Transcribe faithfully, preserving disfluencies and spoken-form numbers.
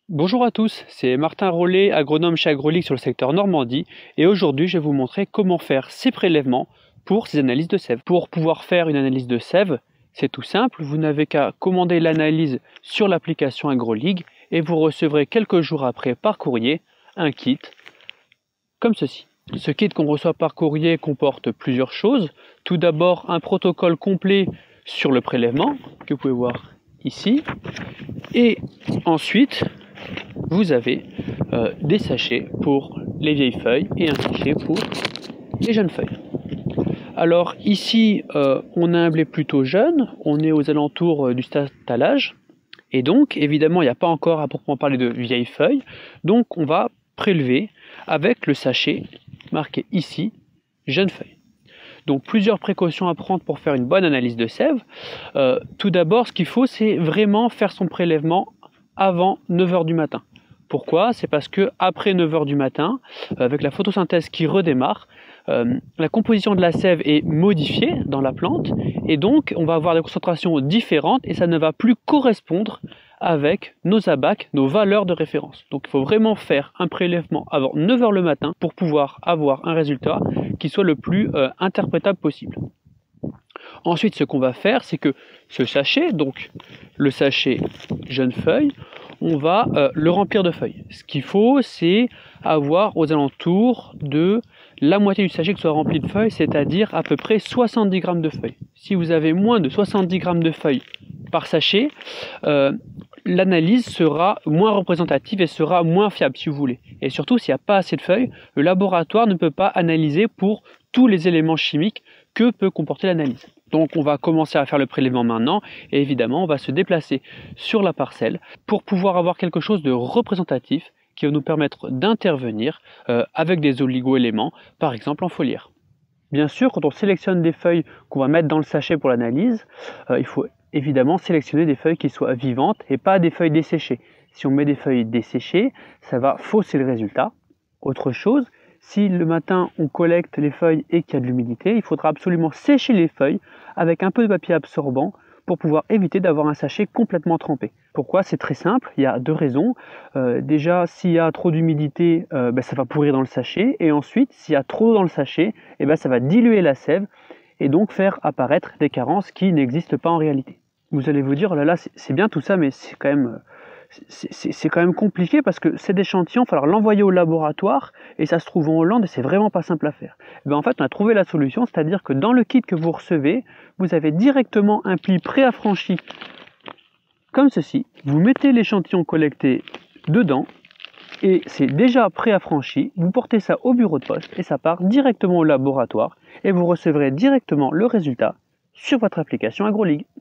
Bonjour à tous, c'est Martin Rollet, agronome chez AgroLigue sur le secteur Normandie, et aujourd'hui je vais vous montrer comment faire ces prélèvements pour ces analyses de sève. Pour pouvoir faire une analyse de sève, c'est tout simple, vous n'avez qu'à commander l'analyse sur l'application AgroLigue et vous recevrez quelques jours après par courrier un kit comme ceci. Ce kit qu'on reçoit par courrier comporte plusieurs choses. Tout d'abord un protocole complet sur le prélèvement que vous pouvez voir ici, et ensuite vous avez euh, des sachets pour les vieilles feuilles et un sachet pour les jeunes feuilles. Alors ici, euh, on a un blé plutôt jeune, on est aux alentours du stade talage, et donc évidemment il n'y a pas encore à proprement parler de vieilles feuilles, donc on va prélever avec le sachet marqué ici, jeune feuille. Donc plusieurs précautions à prendre pour faire une bonne analyse de sève. Euh, tout d'abord, ce qu'il faut, c'est vraiment faire son prélèvement avant neuf heures du matin. Pourquoi? C'est parce que après neuf heures du matin, avec la photosynthèse qui redémarre, euh, la composition de la sève est modifiée dans la plante et donc on va avoir des concentrations différentes et ça ne va plus correspondre avec nos abacs, nos valeurs de référence. Donc il faut vraiment faire un prélèvement avant neuf heures le matin pour pouvoir avoir un résultat qui soit le plus euh, interprétable possible. Ensuite, ce qu'on va faire, c'est que ce sachet, donc le sachet jeune feuille, on va euh, le remplir de feuilles. Ce qu'il faut, c'est avoir aux alentours de la moitié du sachet qui soit rempli de feuilles, c'est-à-dire à peu près soixante-dix grammes de feuilles. Si vous avez moins de soixante-dix grammes de feuilles par sachet, euh, l'analyse sera moins représentative et sera moins fiable si vous voulez. Et surtout, s'il n'y a pas assez de feuilles, le laboratoire ne peut pas analyser pour tous les éléments chimiques que peut comporter l'analyse. Donc on va commencer à faire le prélèvement maintenant et évidemment on va se déplacer sur la parcelle pour pouvoir avoir quelque chose de représentatif qui va nous permettre d'intervenir euh, avec des oligo-éléments, par exemple en foliaire. Bien sûr, quand on sélectionne des feuilles qu'on va mettre dans le sachet pour l'analyse, euh, il faut évidemment sélectionner des feuilles qui soient vivantes et pas des feuilles desséchées. Si on met des feuilles desséchées, ça va fausser le résultat. Autre chose, si le matin on collecte les feuilles et qu'il y a de l'humidité, il faudra absolument sécher les feuilles avec un peu de papier absorbant pour pouvoir éviter d'avoir un sachet complètement trempé. Pourquoi? C'est très simple, il y a deux raisons. Euh, déjà, s'il y a trop d'humidité, euh, ben, ça va pourrir dans le sachet, et ensuite, s'il y a trop dans le sachet, eh ben, ça va diluer la sève et donc faire apparaître des carences qui n'existent pas en réalité. Vous allez vous dire, oh là là, c'est bien tout ça, mais c'est quand même... c'est quand même compliqué parce que cet échantillon, il va falloir l'envoyer au laboratoire et ça se trouve en Hollande et c'est vraiment pas simple à faire. Et bien en fait, on a trouvé la solution, c'est-à-dire que dans le kit que vous recevez, vous avez directement un pli préaffranchi comme ceci. Vous mettez l'échantillon collecté dedans et c'est déjà préaffranchi. Vous portez ça au bureau de poste et ça part directement au laboratoire et vous recevrez directement le résultat sur votre application AgroLigue.